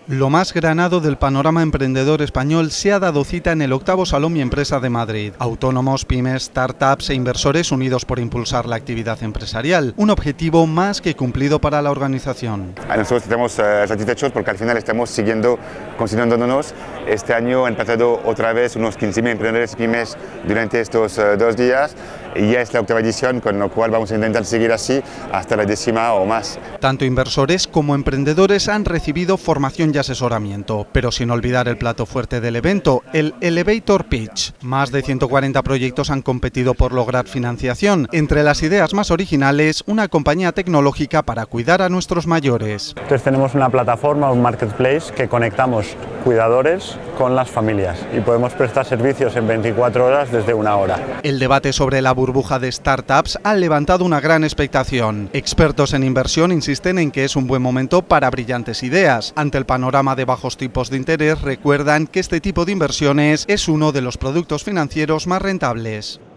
Lo más granado del panorama emprendedor español se ha dado cita en el 8º Salón Mi Empresa de Madrid. Autónomos, pymes, startups e inversores unidos por impulsar la actividad empresarial. Un objetivo más que cumplido para la organización. Nosotros estamos satisfechos porque al final estamos consolidándonos. Este año han empezado otra vez unos 15.000 emprendedores y pymes durante estos 2 días. Y ya es la 8ª edición, con lo cual vamos a intentar seguir así hasta la 10ª o más. Tanto inversores como emprendedores han recibido formación y asesoramiento, pero sin olvidar el plato fuerte del evento, el Elevator Pitch. Más de 140 proyectos han competido por lograr financiación. Entre las ideas más originales, una compañía tecnológica para cuidar a nuestros mayores. Entonces tenemos una plataforma, un marketplace, que conectamos cuidadores con las familias y podemos prestar servicios en 24 horas desde 1 hora. El debate sobre la burbuja de startups ha levantado una gran expectación. Expertos en inversión insisten en que es un buen momento para brillantes ideas. Ante el panorama de bajos tipos de interés, recuerdan que este tipo de inversiones es uno de los productos financieros más rentables.